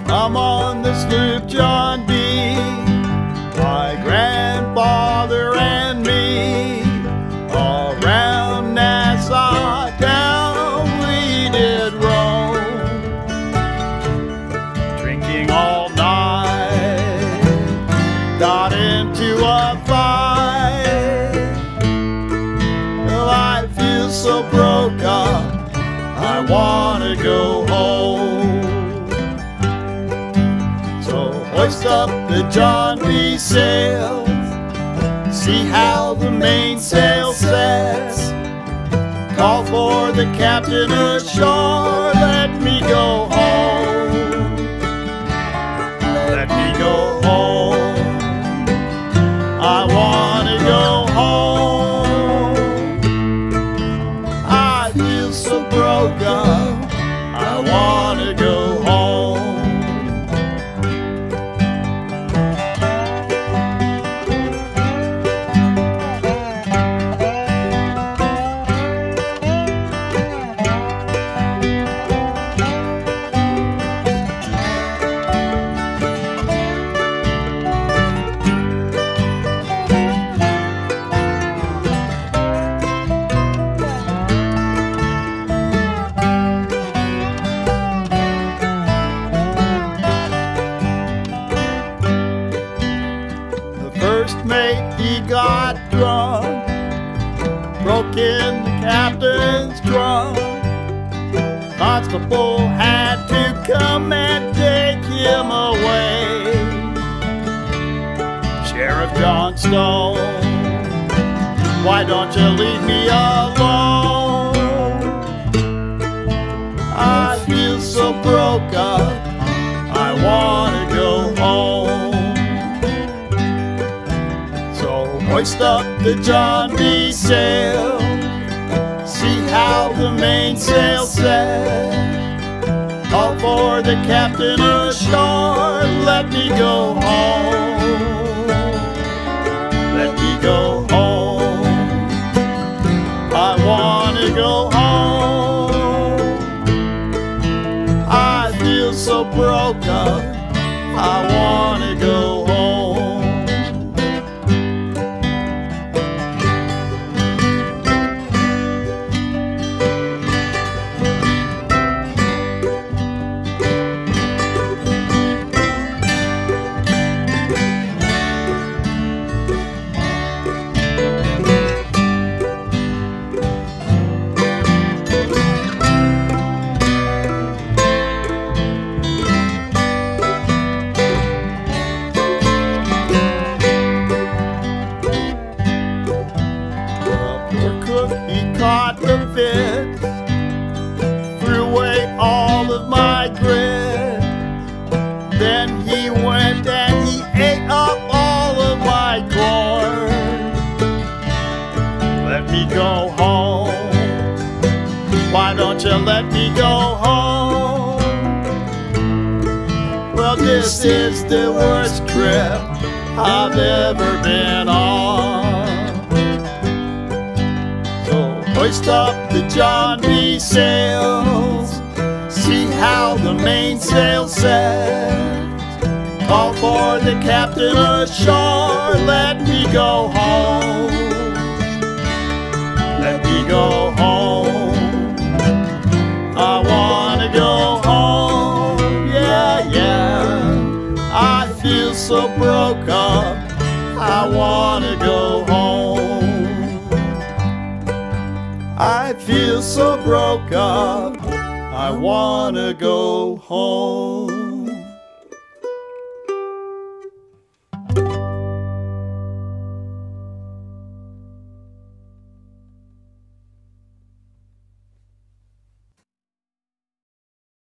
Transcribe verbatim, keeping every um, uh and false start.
I'm on the sloop John B. My grandfather and me, all round Nassau town we did roam, drinking all night, got into a fight. Well, I feel so broke up, I wanna go home. So hoist up the John B. sails, see how the mainsail sets. Call for the captain ashore, let me go home. Let me go home. I wanna go home. I feel so broke up, I wanna go home. First mate, he got drunk, broke in the captain's trunk. Constable had to come and take him away. Sheriff John Stone, why don't you leave me alone? I feel so broke up, I wanna go home. Hoist up the John B. sail, see how the mainsail set. Call for the captain ashore, let me go home. Let me go home. I wanna go home. I feel so broke up, I wanna go home. He caught the fits, threw away all of my grit. Then he went and he ate up all of my corn. Let me go home. Why don't you let me go home? Well, this is the worst trip I've ever been on. Hoist up the John B. sails, see how the mainsail sets. Call for the captain ashore, let me go home. Let me go home. I wanna go home, yeah, yeah. I feel so broke up, I wanna go home. I feel so broke up, I wanna go home.